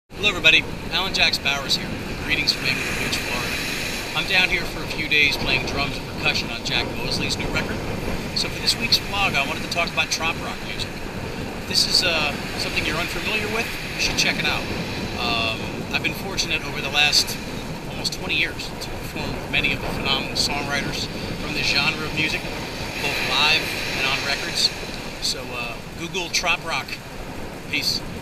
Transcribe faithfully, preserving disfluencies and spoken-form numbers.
Hello everybody, Alan Jax Bowers here. Greetings from Amiable Beach, Florida. I'm down here for a few days playing drums and percussion on Jack Mosley's new record. So for this week's vlog, I wanted to talk about trop rock music. If this is uh, something you're unfamiliar with, you should check it out. Um, I've been fortunate over the last almost twenty years to perform with many of the phenomenal songwriters from this genre of music, both live and on records. So uh, Google trop rock. Peace.